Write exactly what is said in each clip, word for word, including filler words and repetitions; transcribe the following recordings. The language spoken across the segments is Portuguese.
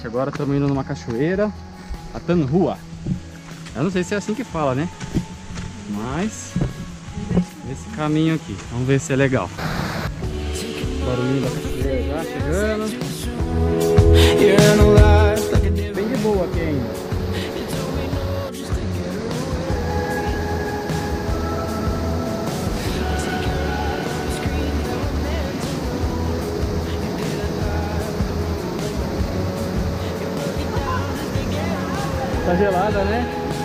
agora estamos indo numa cachoeira, a Tanhua. Eu não sei se é assim que fala, né? Mas esse caminho aqui, vamos ver se é legal. Barulhinho da cachoeira já chegando. Bem de boa aqui ainda. Tá gelada, né?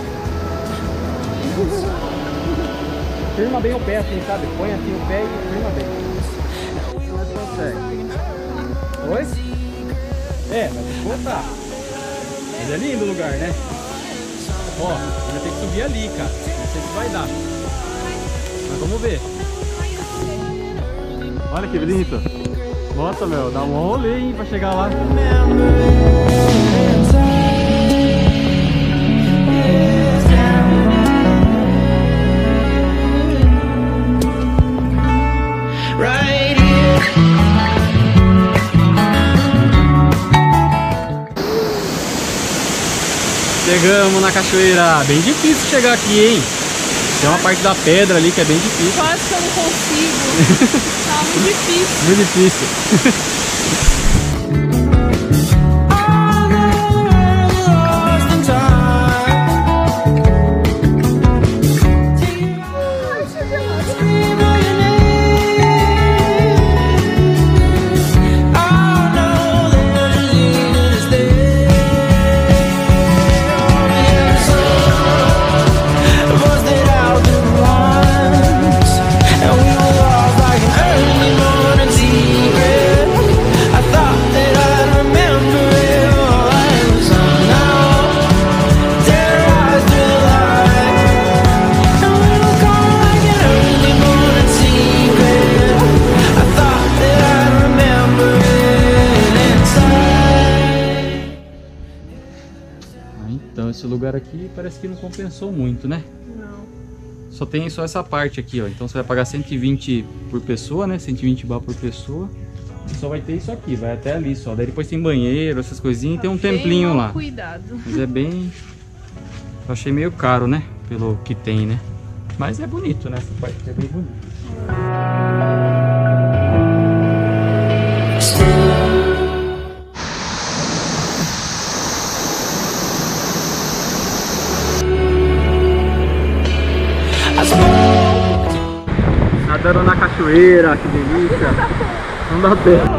Firma bem o pé assim, sabe? Põe assim o pé e firma bem. Mas consegue. Oi? É, vai ter que voltar. Mas é lindo o lugar, né? Ó, vai ter que subir ali, cara. Não sei se vai dar. Mas vamos ver. Olha que bonito. Nossa, meu, dá um rolê, hein, pra chegar lá. Chegamos na cachoeira, bem difícil chegar aqui, hein? Tem uma parte da pedra ali que é bem difícil. Quase que eu não consigo. Tá muito difícil. Muito difícil. Então esse lugar aqui parece que não compensou muito, né? Não. Só tem só essa parte aqui, ó. Então você vai pagar cento e vinte por pessoa, né? cento e vinte baht por pessoa. E só vai ter isso aqui, vai até ali só. Daí depois tem banheiro, essas coisinhas, e tem um templinho lá. Cuidado. Mas é bem... Eu achei meio caro, né? Pelo que tem, né? Mas é bonito, né? Essa parte é bem bonita. Nadando na cachoeira, que delícia. Não dá tempo.